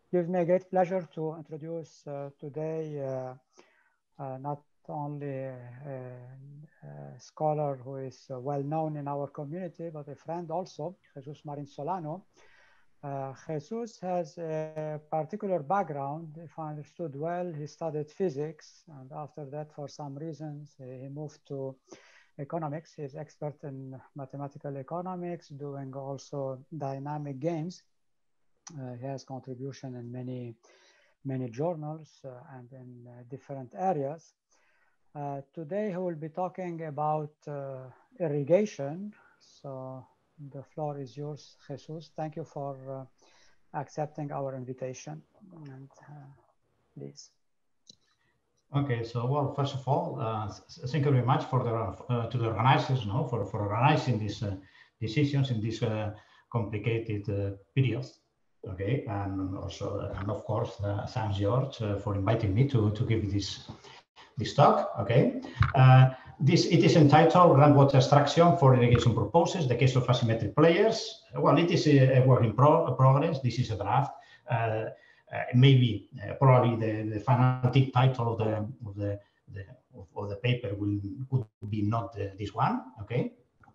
gives me a great pleasure to introduce today not only a scholar who is well known in our community, but a friend also, Jesus Marin Solano. Jesus has a particular background. If I understood well, he studied physics, and after that, for some reasons, he moved to economics. He's expert in mathematical economics, doing also dynamic games. He has contribution in many journals and in different areas. Today, he will be talking about irrigation. So the floor is yours, Jesus. Thank you for accepting our invitation. And please. Okay, so well, first of all, thank you very much for to the organizers, for organizing these decisions in this complicated period. Okay, and also, and of course, thanks George for inviting me to give this talk. Okay, it is entitled Groundwater Extraction for Irrigation Purposes: The Case of Asymmetric Players. Well, it is a work in progress. This is a draft. Maybe probably the fanatic title of the paper could be not this one. Okay.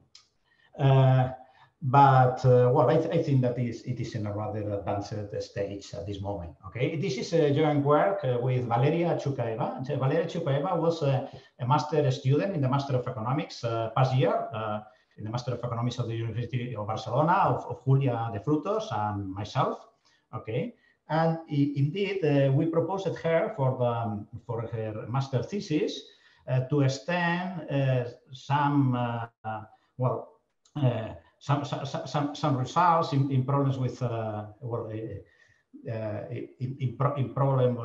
Well, I think that it is in a rather advanced stage at this moment. Okay, this is a joint work with Valeria Chukaeva. Valeria Chukaeva was a master student in the Master of Economics past year in the Master of Economics of the University of Barcelona of Julia de Frutos and myself. Okay, and indeed we proposed her for her master thesis to extend some some results in problems with in problem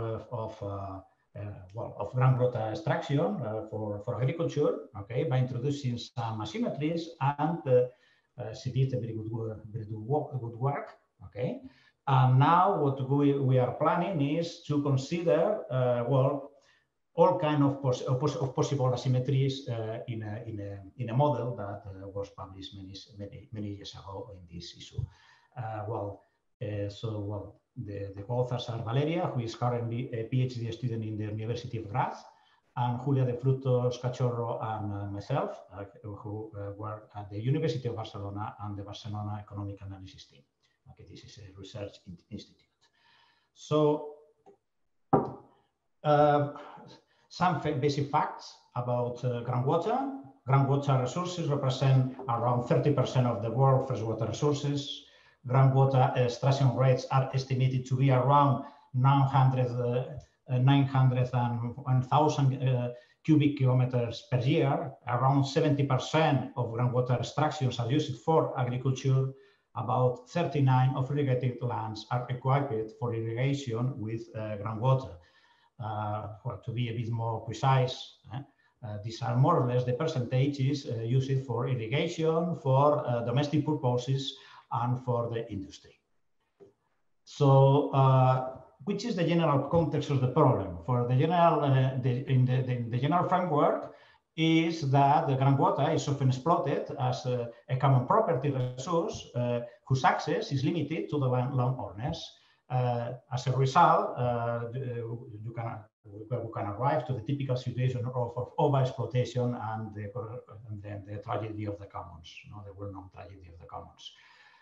of groundwater extraction for agriculture. Okay, by introducing some asymmetries, and she did a very good work. Okay, and now what we are planning is to consider all kind of possible asymmetries in a model that was published many years ago in this issue. The authors are Valeria, who is currently a PhD student in the University of Graz, and Julia de Frutos Cachorro and myself, who work at the University of Barcelona and the Barcelona Economic Analysis team. Okay, this is a research institute. So. Some basic facts about groundwater. Groundwater resources represent around 30% of the world's freshwater resources. Groundwater extraction rates are estimated to be around 900 and 1,000 cubic kilometers per year. Around 70% of groundwater extractions are used for agriculture. About 39% of irrigated lands are equipped for irrigation with groundwater. To be a bit more precise, these are more or less the percentages used for irrigation, for domestic purposes, and for the industry. So, which is the general context of the problem? For the general, the general framework is that the groundwater is often exploited as a common property resource whose access is limited to the landowners. As a result, we can arrive to the typical situation of overexploitation and the tragedy of the commons, the well-known tragedy of the commons.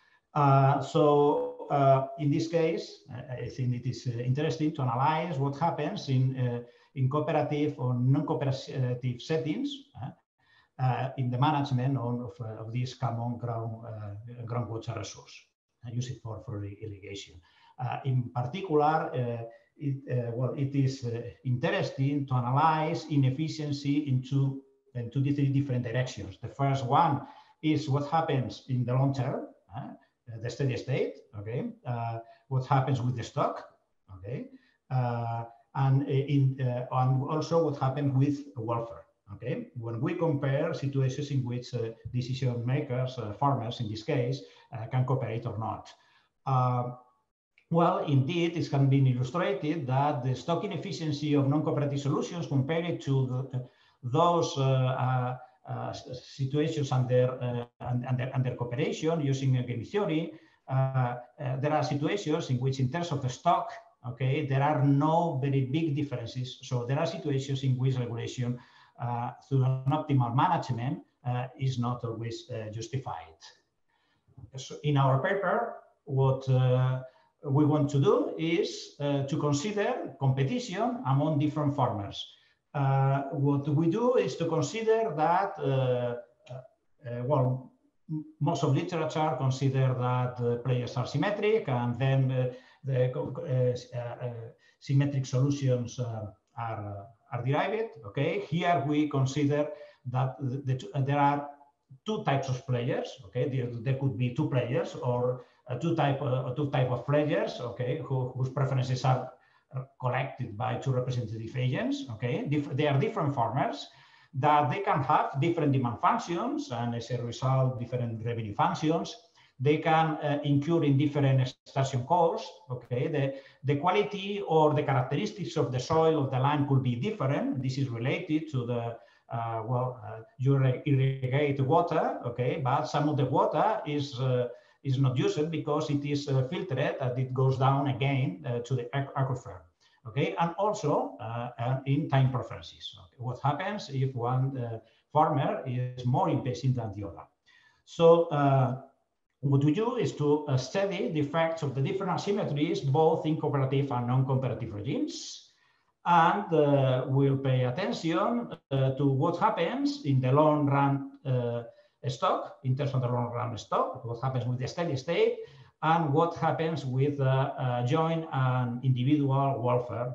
In this case, I think it is interesting to analyze what happens in cooperative or non-cooperative settings in the management of this common groundwater resource used for irrigation. In particular, it is interesting to analyze inefficiency in two different directions. The first one is what happens in the long term, the steady state. Okay, what happens with the stock. Okay, and also what happens with welfare. Okay, when we compare situations in which decision makers, farmers in this case, can cooperate or not. Well, indeed, it can be illustrated that the stock inefficiency of non-cooperative solutions compared to those situations under cooperation using game theory there are situations in which, in terms of the stock, okay, there are no very big differences. So there are situations in which regulation through an optimal management is not always justified. So in our paper, what we want to do is to consider competition among different farmers. What we do is to consider that, well, most of literature consider that the players are symmetric, and then symmetric solutions are derived. Okay, here we consider that there are two types of players. Okay, there could be two players or two type of players. Okay, whose preferences are collected by two representative agents. Okay, they are different farmers, that they can have different demand functions, and as a result, different revenue functions. They can incur in different extraction costs. Okay, the quality or the characteristics of the soil of the land could be different. This is related to the you irrigate water. Okay, but some of the water is not used because it is filtered and it goes down again to the aquifer. Okay, and also in time preferences. Okay. What happens if one farmer is more impatient than the other? So what we do is to study the effects of the different asymmetries, both in cooperative and non-cooperative regimes. And we'll pay attention to what happens in the long run stock, in terms of the long run stock, what happens with the steady state, and what happens with joint and individual welfare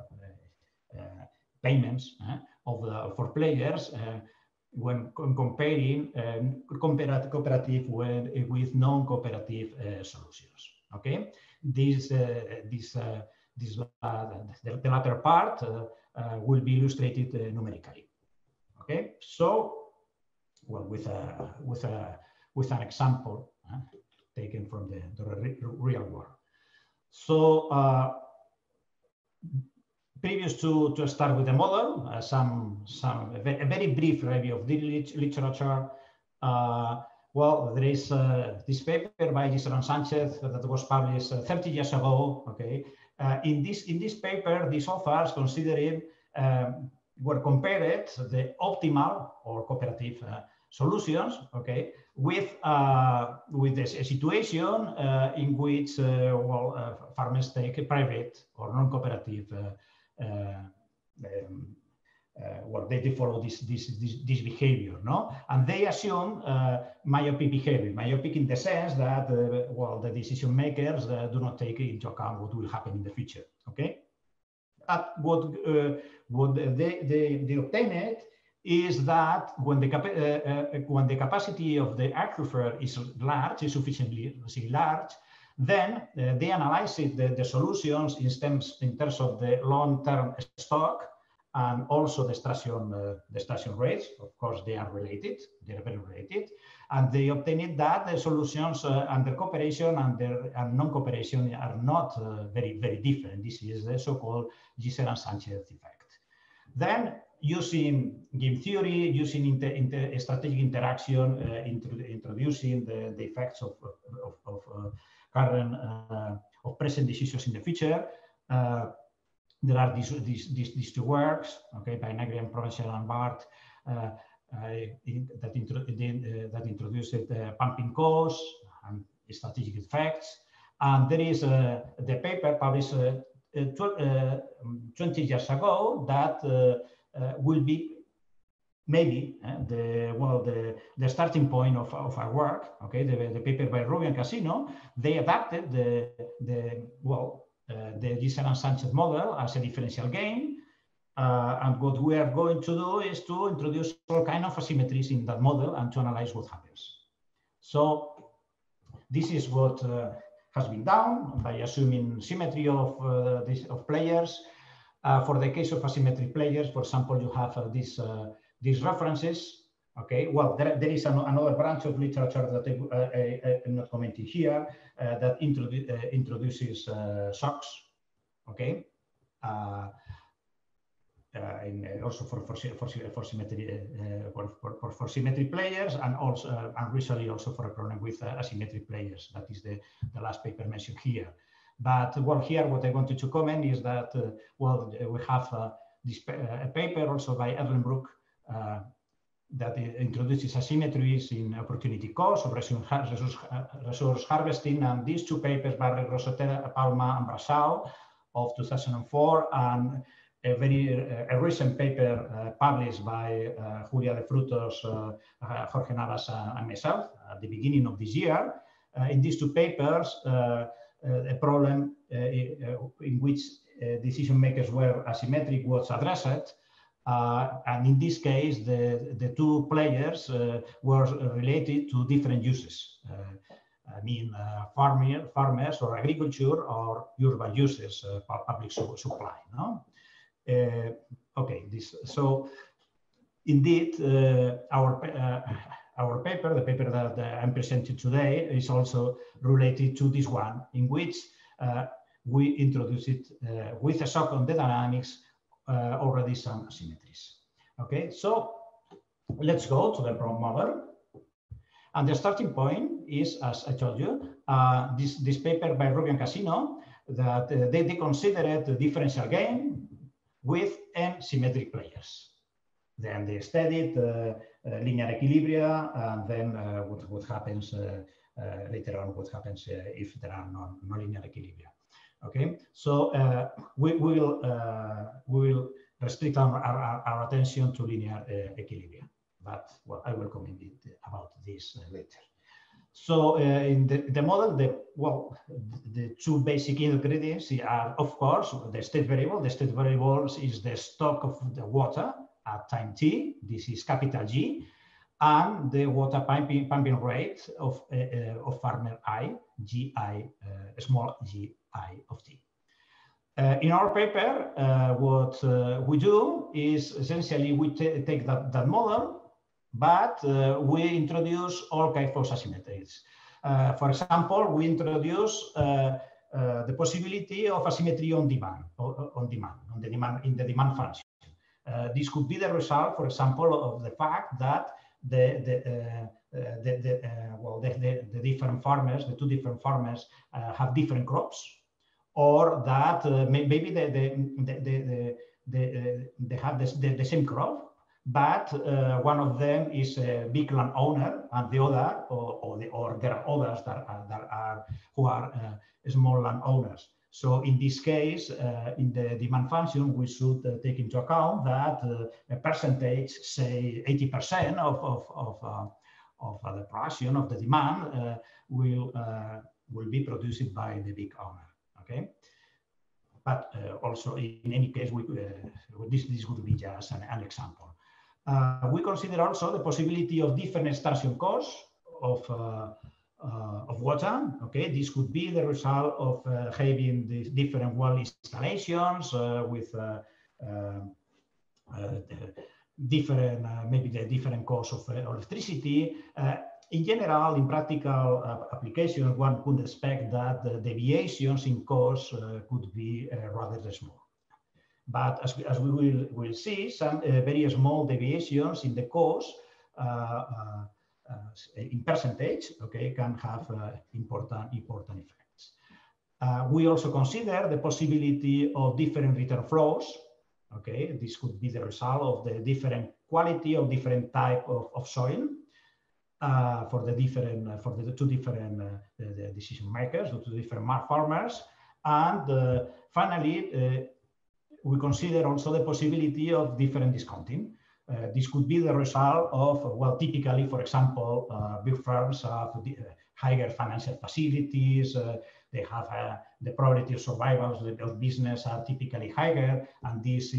payments for players when comparing cooperative with non-cooperative solutions. Okay, the latter part will be illustrated numerically. Okay, so well, with an example taken from the real world. So previous to start with the model, a very brief review of the literature. Well, there is this paper by Gisela and Sanchez that was published 30 years ago. Okay, in this paper, these authors considering were compared the optimal or cooperative solutions. Okay, with a situation in which farmers take a private or non-cooperative. They follow this behavior, no? And they assume myopic behavior. Myopic in the sense that the decision makers do not take into account what will happen in the future. Okay, but what they obtained is that when the capacity of the aquifer is large, is sufficiently large, then they analyze the solutions in terms of the long-term stock and also the extraction rates. Of course, they are related. They are very related, and they obtained that the solutions under cooperation and non-cooperation are not very different. This is the so-called Gisela and Sanchez effect. Then, using game theory, using strategic interaction, introducing the effects of current of present decisions in the future. There are these two works, okay, by Negri and Provençal and Bart, that introduced pumping costs and strategic effects. And there is the paper published 20 years ago that will be maybe the starting point of our work. Okay, the paper by Rubio and Casino. They adapted the Gisela and Sanchez model as a differential game, and what we are going to do is to introduce all kinds of asymmetries in that model and to analyze what happens. So this is what has been done by assuming symmetry of players. For the case of asymmetric players, for example, you have these references. Okay, well, there is another branch of literature that I'm not commenting here that introduces shocks. Okay, also for symmetry players, and also and recently also for a problem with asymmetric players. That is the last paper mentioned here. But well, here what I wanted to comment is that well, we have this a paper also by Erlenbroek that introduces asymmetries in opportunity cost of resource harvesting, and these two papers by Rosotera, Palma, and Brasau of 2004, and a recent paper published by Julia de Frutos, Jorge Navas, and myself at the beginning of this year. In these two papers, a problem in which decision makers were asymmetric was addressed. And in this case, the two players were related to different uses. I mean, farmers or agriculture or urban uses, public supply. No? Okay. So indeed, our paper, the paper that I'm presenting today, is also related to this one, in which we introduce it with a shock on the dynamics. Already some asymmetries. Okay, so let's go to the problem model. And the starting point is, as I told you, this paper by Rubio and Casino, that they considered the differential game with n symmetric players. Then they studied linear equilibria, and then what happens later on, what happens if there are no linear equilibria. Okay, so we will restrict our attention to linear equilibria, but well, I will comment about this later. So in the model, the two basic ingredients are, of course, the state variable. The state variable is the stock of the water at time t. This is capital G, and the water pumping rate of farmer I, Gi, small gi of t. In our paper, what we do is essentially we take that model, but we introduce all kinds of asymmetries. For example, we introduce the possibility of asymmetry on demand, in the demand function. This could be the result, for example, of the fact that the different farmers, the two different farmers, have different crops, or that maybe they have the same crop, but one of them is a big landowner, and the other, or there are others who are small landowners. So in this case, in the demand function, we should take into account that a percentage, say 80% of the production of the demand will be produced by the big owner. Okay, but also in any case, this would be just an example. We consider also the possibility of different extraction costs of water. Okay, this could be the result of having these different well installations with maybe the different costs of electricity. In general, in practical applications, one could expect that the deviations in costs could be rather small. But as we will see, some very small deviations in the cost in percentage, okay, can have important effects. We also consider the possibility of different return flows. Okay, this could be the result of the different quality of different type of soil for the two different decision makers, the two different farmers, and finally we consider also the possibility of different discounting. This could be the result of, well, typically, for example, big firms have higher financial facilities, they have the probability of survival of business are typically higher, and this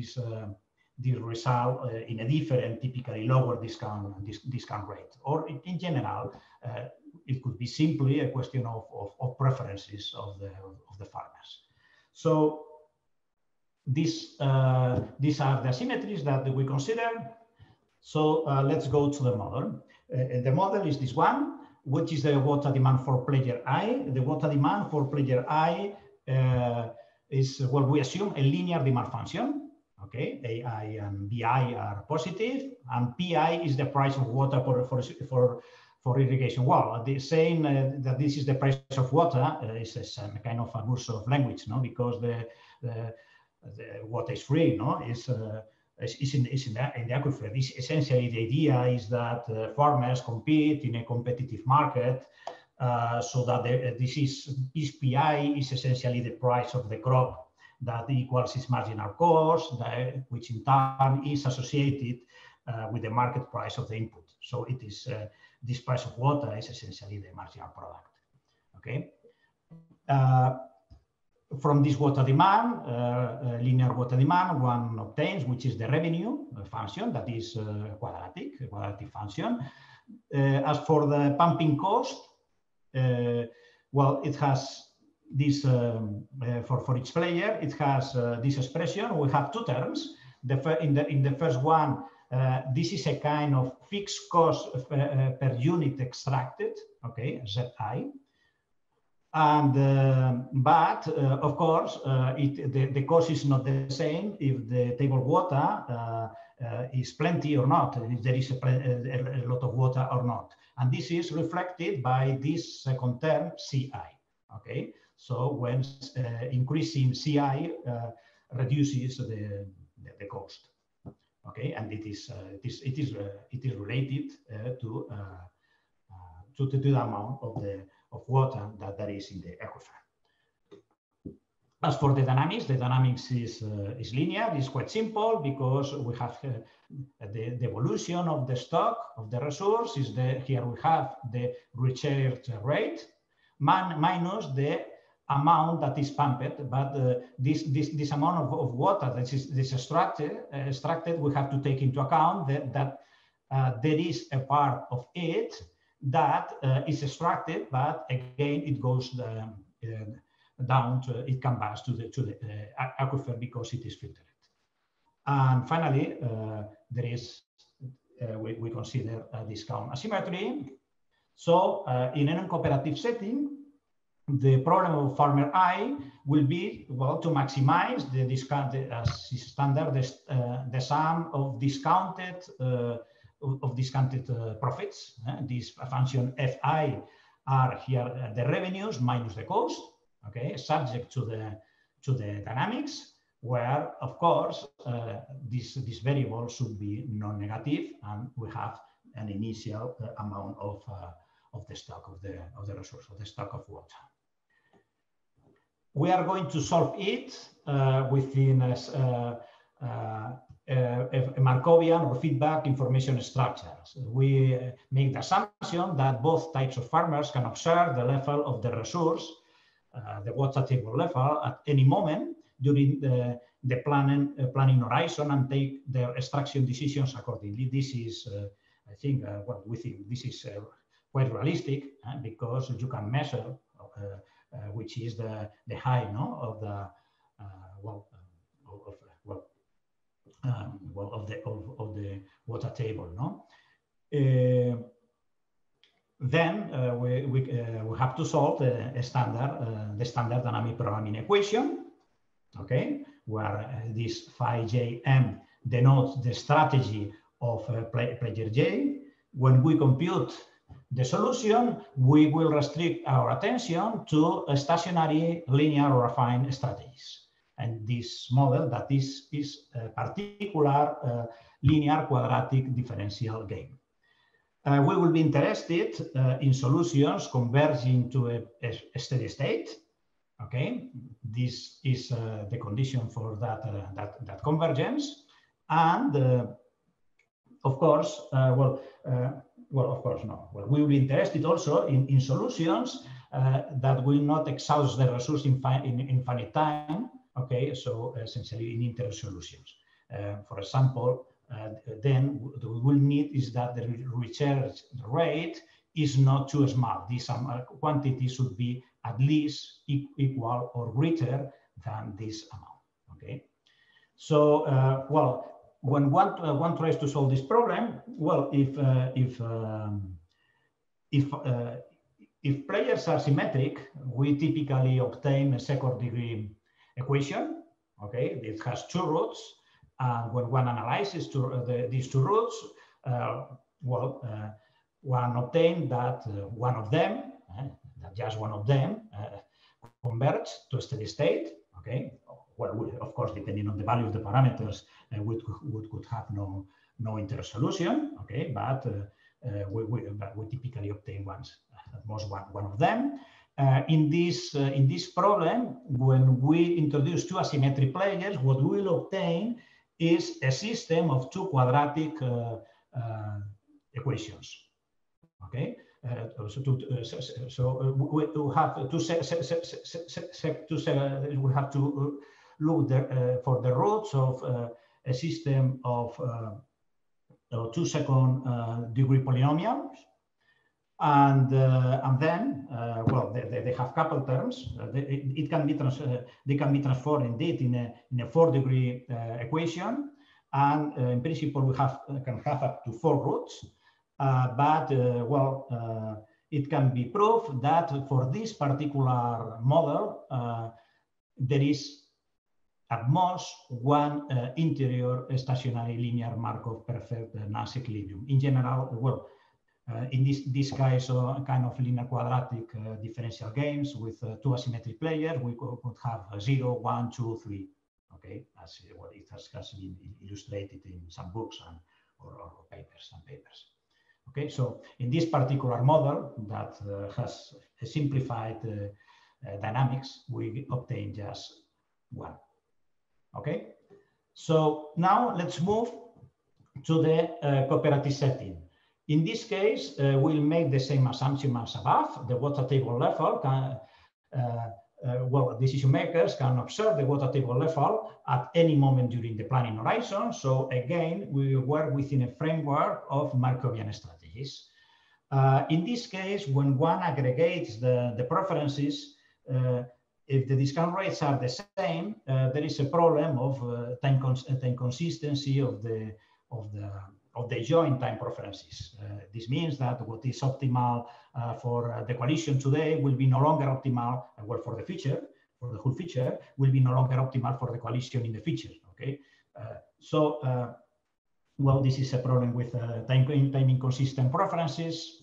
result in a different, typically lower discount rate. Or in general, it could be simply a question of preferences of the farmers. So these are the asymmetries that we consider. So let's go to the model. The model is this one, which is the water demand for player I. The water demand for player I is, well, we assume a linear demand function. Okay, AI and BI are positive, and PI is the price of water for irrigation. Well, the saying that this is the price of water is a kind of abuse of language, no? Because the water is free, no? Is in the aquifer. This essentially the idea is that farmers compete in a competitive market, so that this PI is essentially the price of the crop that equals its marginal cost, which in turn is associated with the market price of the input. So it is this price of water is essentially the marginal product. Okay. From this water demand, linear water demand, one obtains, which is the revenue function, that is a quadratic function. As for the pumping cost, well, it has this, for each player, it has this expression. We have two terms. In the first one, this is a kind of fixed cost per unit extracted, okay, ZI. And but of course, the cost is not the same if the table water is plenty or not, if there is a lot of water or not. And this is reflected by this second term, CI. Okay, so when increasing CI reduces the cost. Okay, and it is related to the amount of water that is in the aquifer. As for the dynamics is linear. It's quite simple because we have the evolution of the stock of the resource. Here we have the recharge rate minus the amount that is pumped, but this amount of water that is extracted, we have to take into account that there is a part of it that is extracted, but again it goes down to, it comes back to the aquifer because it is filtered. And finally, there is we consider a discount asymmetry. So in an uncooperative setting, the problem of farmer I will be, well, to maximize the discount as standard the sum of discounted profits. This function Fi are here the revenues minus the cost, okay, subject to the dynamics, where of course this variable should be non-negative, and we have an initial amount of the stock of the resource, of the stock of water. We are going to solve it within a Markovian or feedback information structures. We make the assumption that both types of farmers can observe the level of the resource, the water table level, at any moment during the planning horizon, and take their extraction decisions accordingly. This is, I think, what we think this is quite realistic because you can measure which is the height, no, of the of the water table, no. Then we have to solve the standard dynamic programming equation, okay, where this phi jm denotes the strategy of player J. When we compute the solution, we will restrict our attention to a stationary linear or affine strategies. And this model that is a particular linear quadratic differential game. We will be interested in solutions converging to a steady state. Okay, this is the condition for that convergence, and of course, of course, no. Well, we will be interested also in solutions that will not exhaust the resource in infinite time. Okay, so essentially in inter solutions. For example, then what we will need is that the recharge rate is not too small. This quantity should be at least equal or greater than this amount. Okay, so well, when one tries to solve this problem, well, if players are symmetric, we typically obtain a second degree equation. Okay, it has two roots, And when one analyzes these two roots, one obtained that one of them, that just one of them, converges to a steady state. Okay. Well, of course, depending on the value of the parameters, we could have no interest solution. Okay, but we typically obtain at most one of them. In this problem, when we introduce two asymmetric players, what we will obtain is a system of two quadratic equations. Okay, so we have to look for the roots of a system of 2 second-degree polynomials, and then they have couple terms. They can be transformed indeed in a 4-degree equation, and in principle we can have up to 4 roots. But it can be proved that for this particular model, there is at most one interior stationary linear Markov perfect Nash equilibrium. In general, in this case, kind of linear quadratic differential games with 2 asymmetric players, we could have 0, 1, 2, 3. Okay, as it has been illustrated in some books or papers. Okay, so in this particular model that has a simplified dynamics, we obtain just 1. Okay, so now let's move to the cooperative setting. In this case, we'll make the same assumption as above. The water table level can, decision makers can observe the water table level at any moment during the planning horizon. So again, we work within a framework of Markovian strategies. In this case, when one aggregates the preferences, if the discount rates are the same, there is a problem of time consistency of the joint time preferences. This means that what is optimal for the coalition today will be no longer optimal, for the future, for the whole feature, will be no longer optimal for the coalition in the future. Okay, this is a problem with time inconsistent preferences.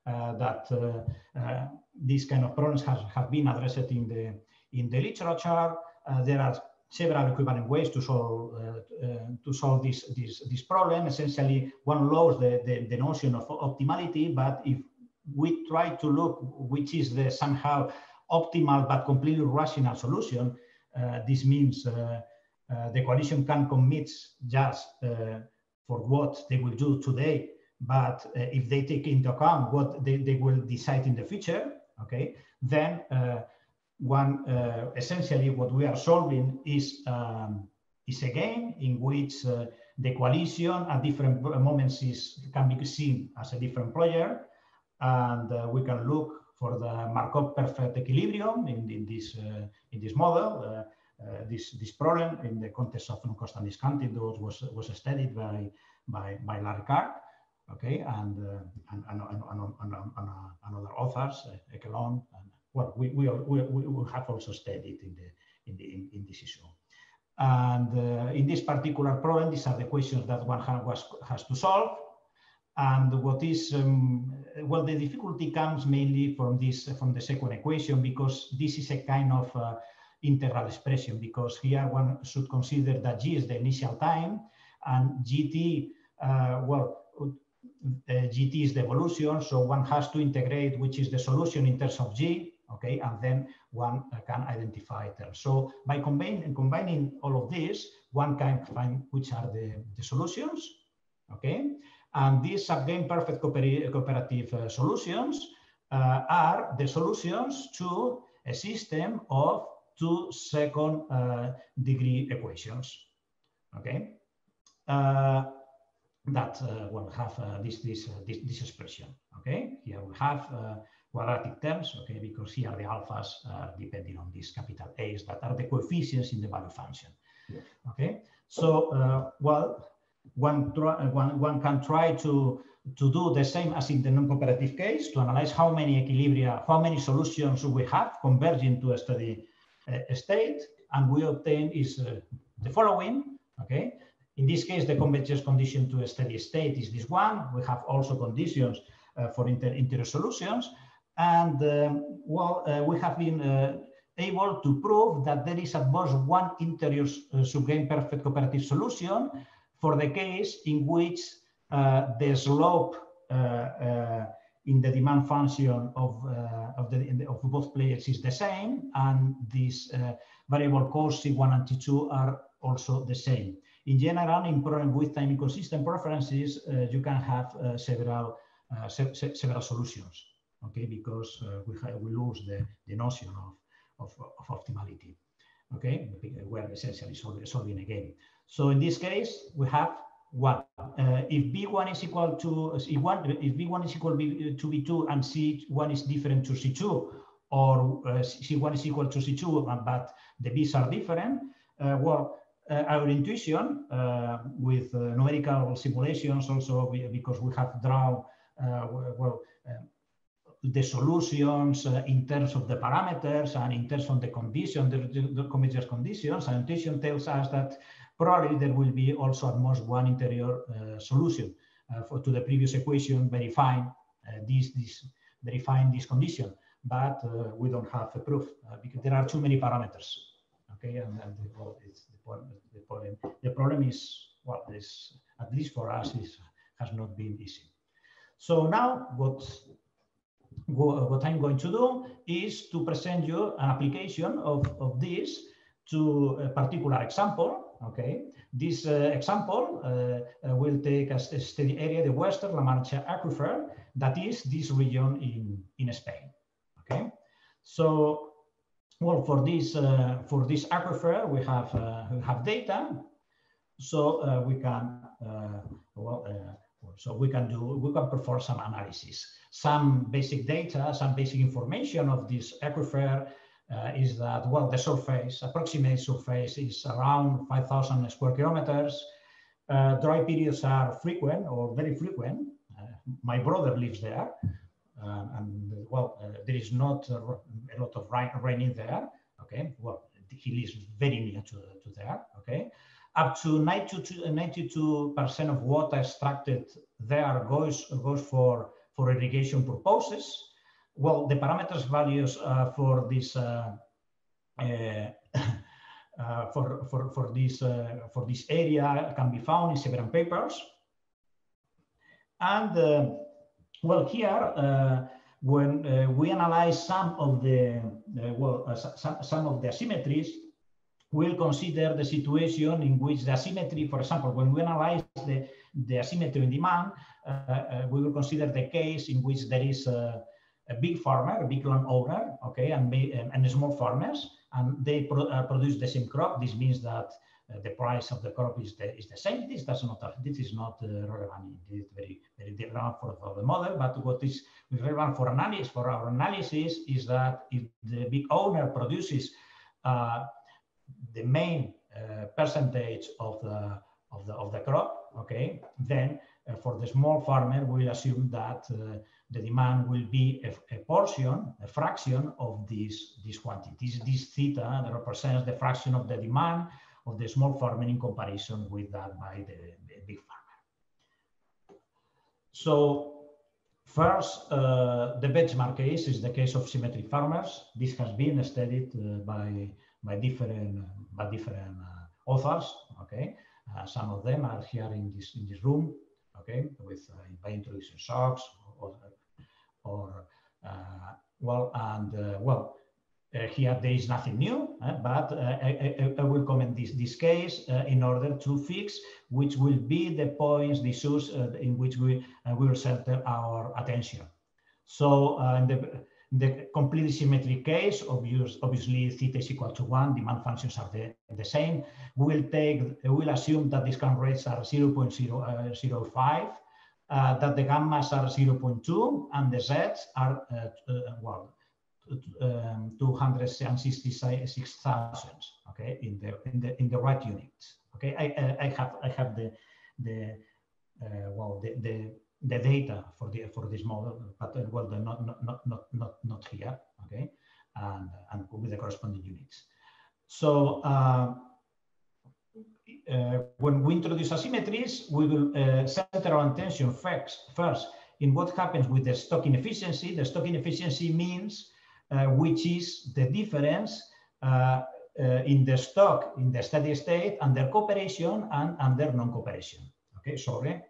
These kind of problems have been addressed in the literature. There are several equivalent ways to solve this problem. Essentially, one loves the notion of optimality, but if we try to look which is the somehow optimal but completely rational solution, this means the coalition can commit just for what they will do today, but if they take into account what they will decide in the future, okay, then essentially what we are solving is a game in which the coalition at different moments can be seen as a different player, and we can look for the Markov perfect equilibrium in this model. This problem in the context of non-constant discounting was studied by Larry Karp, okay, and other authors, Ekelon, and we have also studied in this issue. And in this particular problem, these are the questions that one has to solve. And what is the difficulty comes mainly from the second equation, because this is a kind of integral expression, because here one should consider that g is the initial time and gt gt is the evolution, so one has to integrate which is the solution in terms of g, okay, and then one can identify terms. So by combining all of this, one can find which are the solutions, okay, and these subgame perfect cooperative solutions are the solutions to a system of 2 second degree equations, okay, that will have this expression, okay. Here we have quadratic terms, okay, because here the alphas are depending on these capital A's that are the coefficients in the value function, okay. So one can try to do the same as in the non-cooperative case, to analyze how many equilibria, how many solutions we have converging to a steady state, and we obtain is the following, okay. In this case, the convergence condition to a steady state is this one. We have also conditions for interior solutions. And we have been able to prove that there is at most one interior subgrain perfect cooperative solution for the case in which the slope in the demand function of both players is the same, and these variable costs C1 and T2 are also the same. In general, in problem with time inconsistent preferences, you can have several solutions, okay, because we lose the notion of optimality, okay. We're essentially solving a game. So in this case, we have one. If B1 is equal to if B1 is equal to B2 and C1 is different to C2, or C1 is equal to C2 but the B's are different, our intuition with numerical simulations also, because we have drawn the solutions in terms of the parameters and in terms of the condition, the convergence conditions, and intuition tells us that probably there will be also at most one interior solution to the previous equation verifying this condition, but we don't have a proof because there are too many parameters. Okay, and it's the problem is, well, this, at least for us, has not been easy. So now what I'm going to do is to present you an application of this to a particular example. Okay, this example will take a steady area, the Western La Mancha Aquifer, that is this region in Spain. Okay, so well, for this aquifer we have data, so we can we can perform some analysis. Some basic data, some basic information of this aquifer is that, well, the surface, approximate surface, is around 5,000 square kilometers. Dry periods are frequent or very frequent. My brother lives there, and well, there is not a lot of rain in there. Okay, well, he lives very near to there. Okay, up to 92% of water extracted there goes for irrigation purposes. Well, the parameters values for this for this area can be found in several papers. And well, here when we analyze some of the some of the asymmetries, we'll consider the situation in which the asymmetry, for example, when we analyze the asymmetry in demand, we will consider the case in which there is a big farmer, a big landowner, okay, and small farmers, and they produce the same crop. This means that the price of the crop is the same. This is not relevant. It is very relevant for the model. But what is relevant for our analysis is that if the big owner produces the main percentage of the crop, okay, then for the small farmer, we'll assume that the demand will be a portion, a fraction of this quantity. This theta that represents the fraction of the demand of the small farmer in comparison with that by the big farmer. So first, the benchmark case is the case of symmetric farmers. This has been studied by different authors. Okay, some of them are here in this room. Okay, with by introducing shocks here there is nothing new, but I will comment this case in order to fix which will be the points, the issues in which we will center our attention. So in the completely symmetric case, obviously theta is equal to 1, demand functions are the same. We'll assume that discount rates are 0.005, that the gammas are 0.2, and the z's are 266,000. Okay, in the right units. Okay, I have the data for this model, but well, not here. Okay, and with the corresponding units. So when we introduce asymmetries, we will center our attention first in what happens with the stock inefficiency. The stock inefficiency means which is the difference in the stock in the steady state under cooperation and under non-cooperation. Okay, sorry.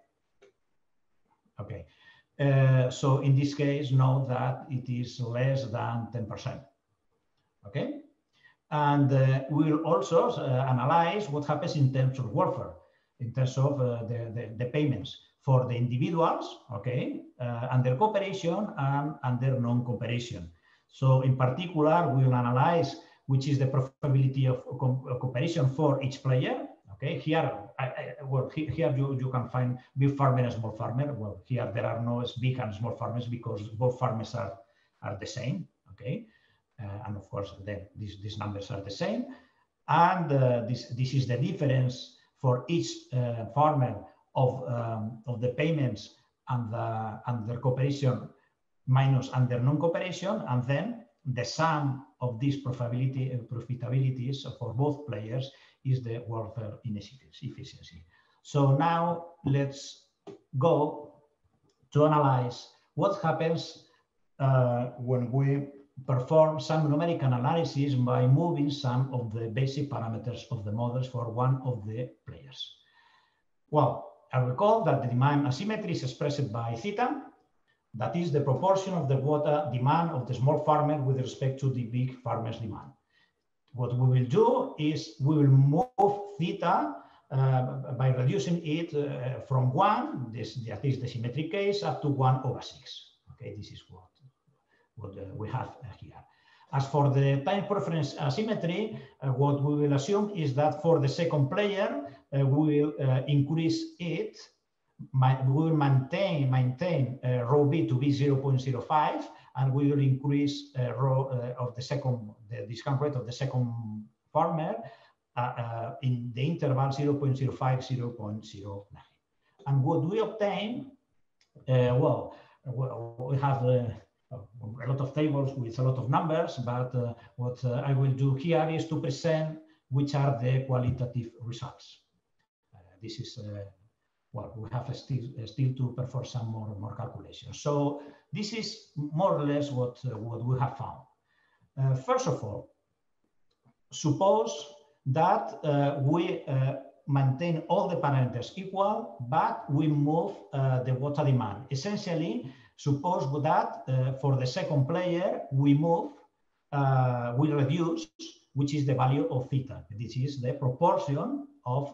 Okay, so in this case, note that it is less than 10%. Okay, and we will also analyze what happens in terms of warfare, in terms of the payments for the individuals, okay, under cooperation and under non-cooperation. So in particular, we will analyze which is the profitability of cooperation for each player. Okay, here, here you can find big farmer and small farmer. Well, here there are no big and small farmers because both farmers are the same. Okay, and of course then these numbers are the same. And this is the difference for each farmer of the payments and under cooperation minus under non-cooperation, and then the sum of these profitabilities for both players is the welfare inefficiency. So now let's go to analyze what happens when we perform some numerical analysis by moving some of the basic parameters of the models for one of the players. Well, I recall that the demand asymmetry is expressed by theta. That is the proportion of the quota demand of the small farmer with respect to the big farmer's demand. What we will do is we will move theta by reducing it from 1, that is the symmetric case, up to 1/6. Okay, this is what we have here. As for the time preference asymmetry, what we will assume is that for the second player, we will increase it. We will maintain rho b to be 0.05, and we will increase rho of the discount rate of the second farmer in the interval 0.05, 0.09. And what we obtain, well, we have a lot of tables with a lot of numbers, but what I will do here is to present which are the qualitative results. This is well, we have still to perform some more calculations. So this is more or less what we have found. First of all, suppose that we maintain all the parameters equal, but we move the quota demand. Essentially, suppose that for the second player, we move, we reduce, which is the value of theta. This is the proportion of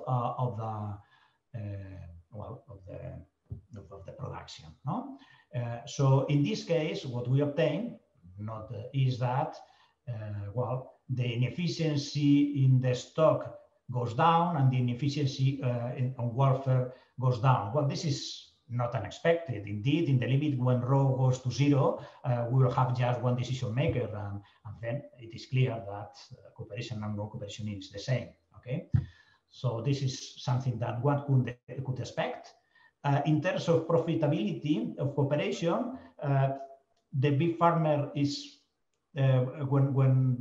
the production. No? So in this case, what we obtain is that well, the inefficiency in the stock goes down and the inefficiency on welfare goes down. Well, this is not unexpected. Indeed, in the limit when rho goes to 0, we will have just one decision maker, and then it is clear that cooperation and non-cooperation is the same. Okay. So this is something that one could expect. In terms of profitability of cooperation, the big farmer is when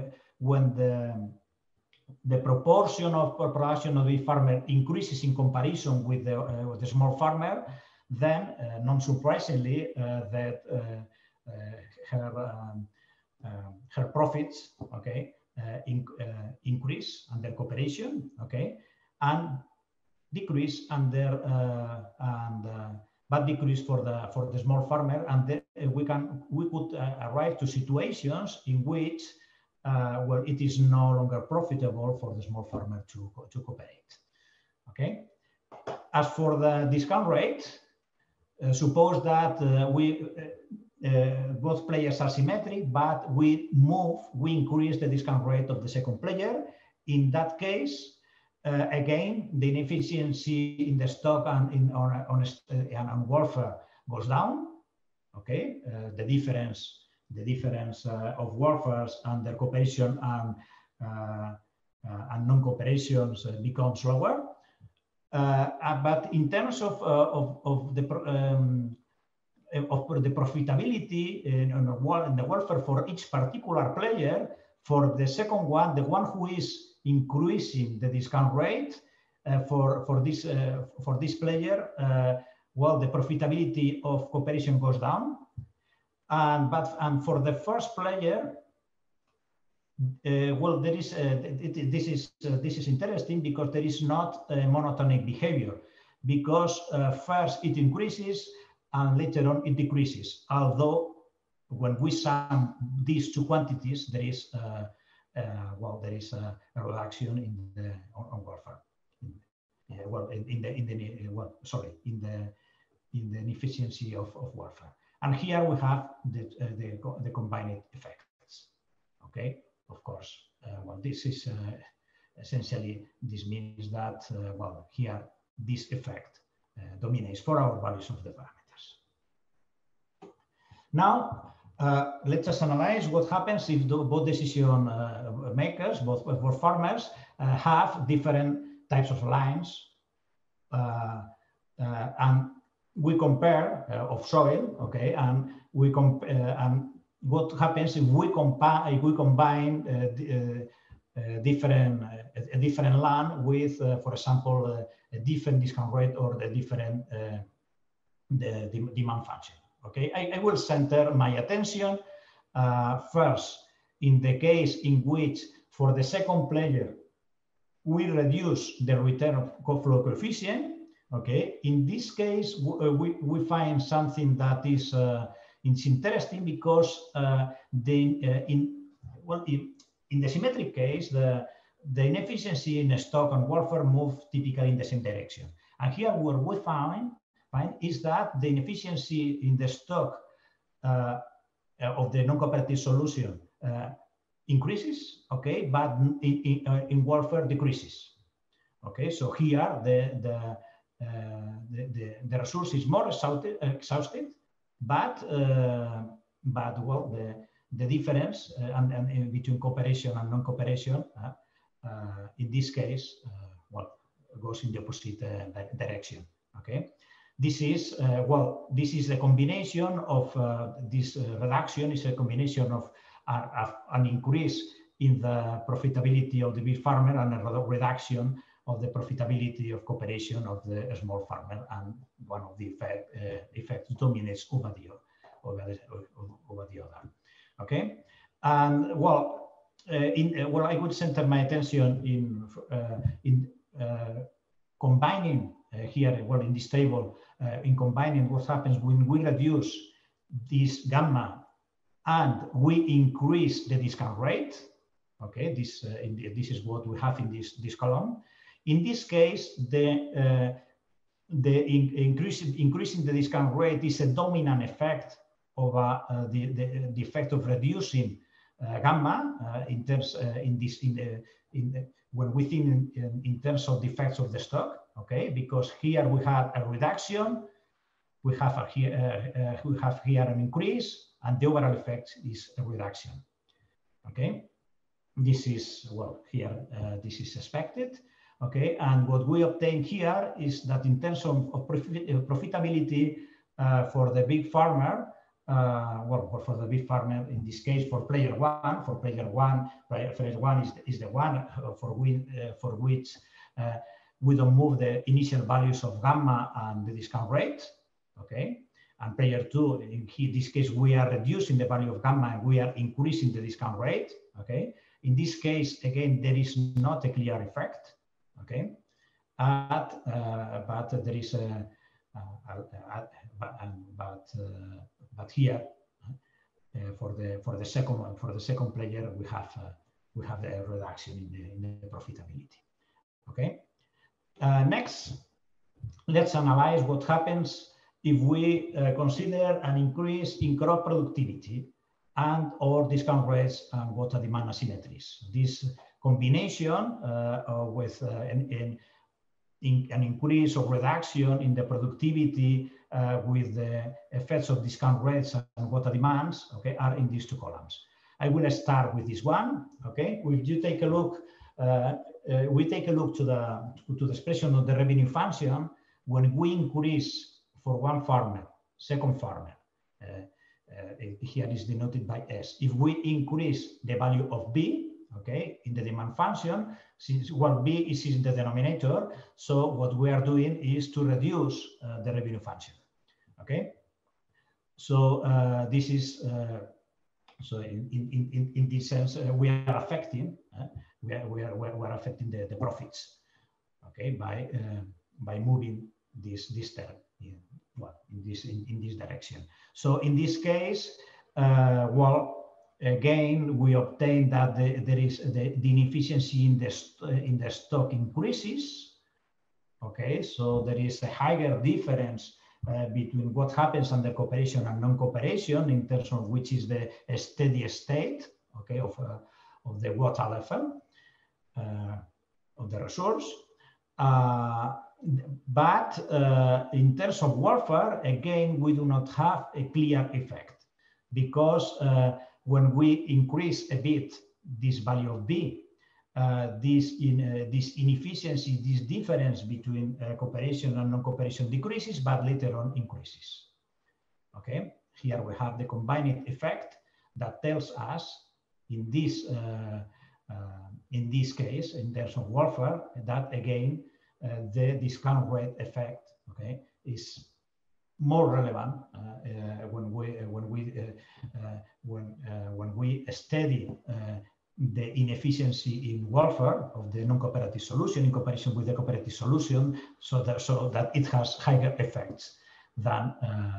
the proportion of production of the big farmer increases in comparison with the small farmer, then non-surprisingly that her profits, okay, increase under cooperation, okay, and decrease under but decrease for the small farmer, and then we could arrive to situations in which where it is no longer profitable for the small farmer to cooperate. Okay. As for the discount rate, suppose that both players are symmetric, but we increase the discount rate of the second player. In that case, again, the inefficiency in the stock and on welfare goes down. Okay, the difference of welfares and the cooperation and non-cooperation becomes lower. But in terms of the profitability in the welfare for each particular player, for the second one, the one who is increasing the discount rate for this player, well, the profitability of cooperation goes down. And for the first player, well, there is this is interesting because there is not a monotonic behavior, because first it increases and later on it decreases. Although when we sum these two quantities, there is well, there is a reduction in the on warfare. Well, in the inefficiency of warfare. And here we have the combined effects. Okay, of course. Well, this is essentially, this means that well, here this effect dominates for our values of the parameters. Now let us analyze what happens if both decision makers, both farmers, have different types of lines, and we compare of soil, okay, and we and what happens if we combine different land with, for example, a different discount rate or a different the demand function. Okay, I will center my attention first in the case in which for the second player we reduce the return flow coefficient. Okay, in this case we find something that is it's interesting because in the symmetric case the inefficiency in stock and warfare move typically in the same direction. And here what we find is that the inefficiency in the stock of the non-cooperative solution increases, okay, but in warfare decreases. Okay, so here the resource is more exhausted, but well, the difference and between cooperation and non-cooperation in this case well, goes in the opposite direction. Okay, this is well, this is a combination of this reduction is a combination of an increase in the profitability of the big farmer and a reduction of the profitability of cooperation of the small farmer, and one of the effects dominates over the other. Okay, and well, well, I would center my attention in combining here, well, in this table, in combining what happens when we reduce this gamma and we increase the discount rate. Okay, this is what we have in this column. In this case, increasing the discount rate is a dominant effect of the effect of reducing gamma in terms when we think in terms of the effects of the stock. Okay, because here we have a reduction, we have here an increase, and the overall effect is a reduction. Okay, this is, well, here this is expected. Okay, and what we obtain here is that in terms of profitability for the big farmer, well, for the big farmer in this case, for player one is the one for which we don't move the initial values of gamma and the discount rate. Okay, and player two, in this case, we are reducing the value of gamma and we are increasing the discount rate. Okay, in this case, again, there is not a clear effect. Okay, but there is but here for the second player we have the reduction in the profitability. Okay, next let's analyze what happens if we consider an increase in crop productivity and or discount rates and water demand asymmetries. This combination with an increase or reduction in the productivity with the effects of discount rates and water demands, okay, are in these two columns. I will start with this one. Okay, if you take a look, we take a look to the expression of the revenue function when we increase for one farmer, second farmer. Here is denoted by S. If we increase the value of B, okay, in the demand function, since B is in the denominator. So what we are doing is to reduce the revenue function, okay? So this is, so in this sense, we are affecting, we are affecting the profits, okay, by moving this term in this direction. So in this case, well, again, we obtain that there is the inefficiency in the stock increases. Okay, so there is a higher difference between what happens under cooperation and non-cooperation in terms of which is the steady state, okay, of the water level of the resource. But in terms of warfare, again, we do not have a clear effect, because when we increase a bit this value of B, this inefficiency, this difference between cooperation and non-cooperation decreases, but later on increases. Okay, here we have the combined effect that tells us in this case, in terms of warfare, that again the discount rate effect, okay, is more relevant when we study the inefficiency in warfare of the non-cooperative solution in comparison with the cooperative solution, so that it has higher effects than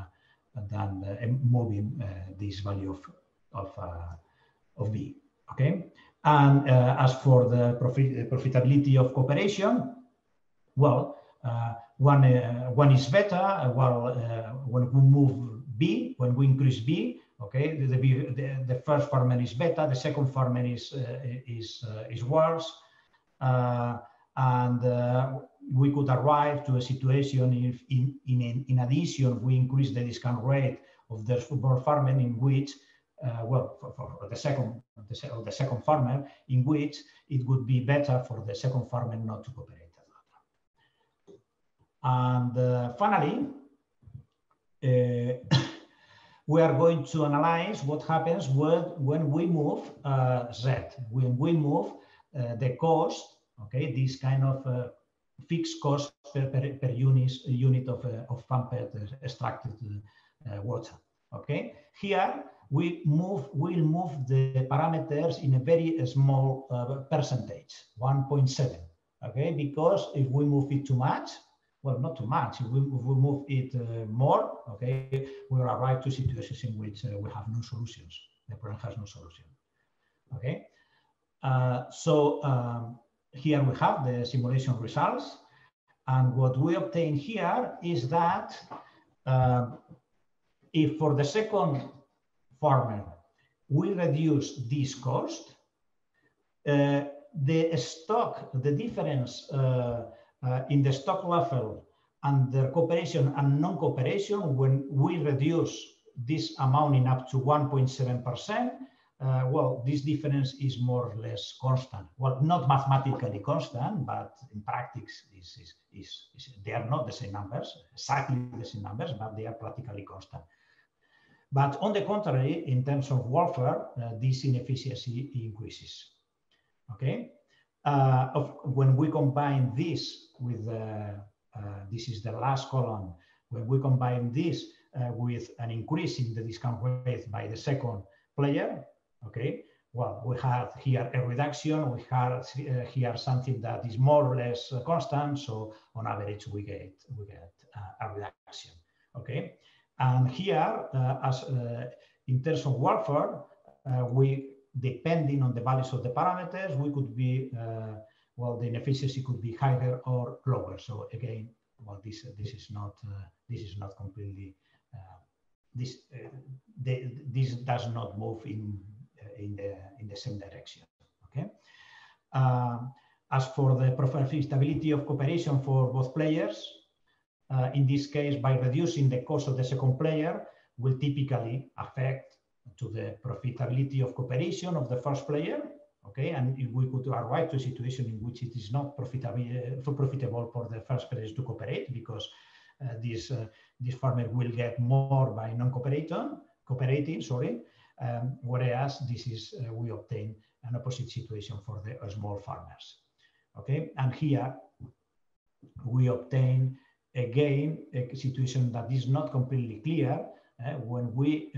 moving this value of B. Okay, and as for the profitability of cooperation, well, one is better. Well, when we move B, when we increase B, okay, the first farmer is better, the second farmer is worse, and we could arrive to a situation if in addition we increase the discount rate of the farming, in which well, for the second farmer, in which it would be better for the second farmer not to cooperate. And finally, we are going to analyze what happens when we move Z, when we move the cost, okay, this kind of fixed cost per unit of pumped extracted water. Okay, here we'll move the parameters in a very small percentage, 1.7. Okay, because if we move it too much, well, not too much, if we move it more, okay, we will arrive to situations in which we have no solutions. The problem has no solution. Okay, so here we have the simulation results, and what we obtain here is that if for the second farmer we reduce this cost, the stock, the difference in the stock level under cooperation and non-cooperation, when we reduce this amount in up to 1.7%, well, this difference is more or less constant. Well, not mathematically constant, but in practice, they are not the same numbers, exactly the same numbers, but they are practically constant. But on the contrary, in terms of warfare, this inefficiency increases. Okay, when we combine this with this is the last column. When we combine this with an increase in the discount rate by the second player, okay, well, we have here a reduction. We have here something that is more or less constant. So on average, we get a reduction. Okay. And here, as in terms of warfare, we, depending on the values of the parameters, we could be, well, the inefficiency could be higher or lower. So again, well, this is not completely this does not move in the same direction. Okay. As for the profitability of cooperation for both players, in this case, by reducing the cost of the second player, will typically affect to the profitability of cooperation of the first player. Okay, and if we could arrive to a situation in which it is not profitable for the first players to cooperate, because this farmer will get more by non-cooperating, sorry, whereas this is we obtain an opposite situation for the small farmers. Okay, and here we obtain again a situation that is not completely clear when we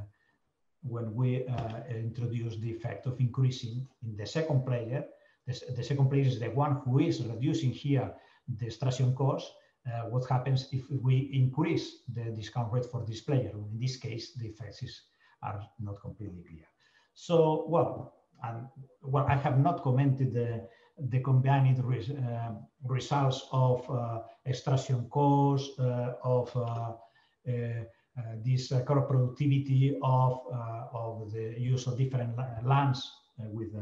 introduce the effect of increasing in the second player. The second player is the one who is reducing here the extraction cost. What happens if we increase the discount rate for this player? In this case, the effects are not completely clear. So, well, I have not commented the combined results of extraction cost, of this crop productivity, of the use of different lands with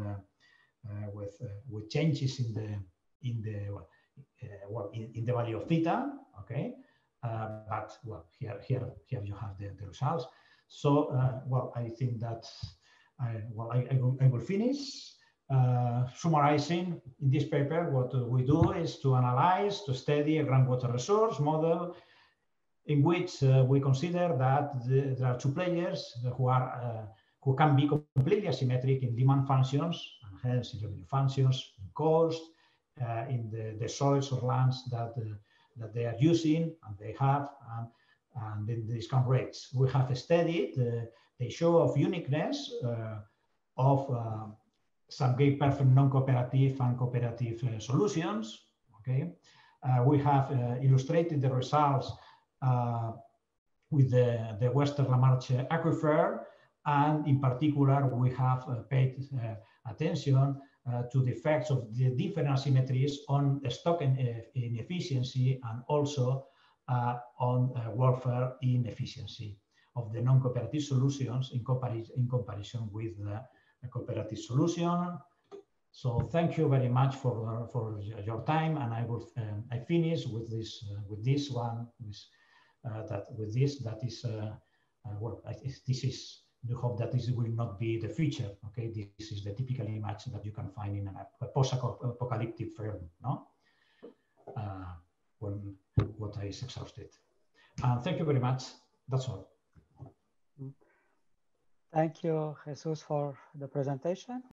changes in the value of theta. Okay, but well, here you have the results. So well, I think that I will finish. Summarizing in this paper, what we do is to analyze, to study a groundwater resource model in which we consider that there are two players who can be completely asymmetric in demand functions, and hence in revenue functions, in cost, in the soils or lands that they are using and they have, and in the discount rates. We have studied the show of uniqueness of some gate perfect non-cooperative and cooperative solutions. Okay, we have illustrated the results with the Western La Marche aquifer, and in particular we have paid attention to the effects of the different asymmetries on stock inefficiency and also on welfare inefficiency of the non-cooperative solutions in comparison with the cooperative solution. So thank you very much for your time, and I finish with this one. Well, this is. We hope that this will not be the future. Okay, this is the typical image that you can find in a post-apocalyptic firm, no? When water is exhausted. Thank you very much. That's all. Thank you, Jesus, for the presentation.